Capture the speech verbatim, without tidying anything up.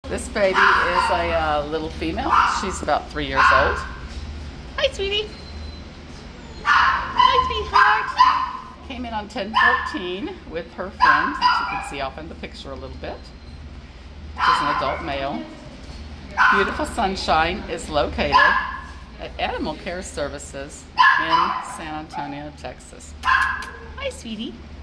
This baby is a uh, little female. She's about three years old. Hi, sweetie. Hi, sweetheart. Came in on ten fourteen with her friend, as you can see off in the picture a little bit. She's an adult male. Beautiful Sunshine is located at Animal Care Services in San Antonio, Texas. Hi, sweetie.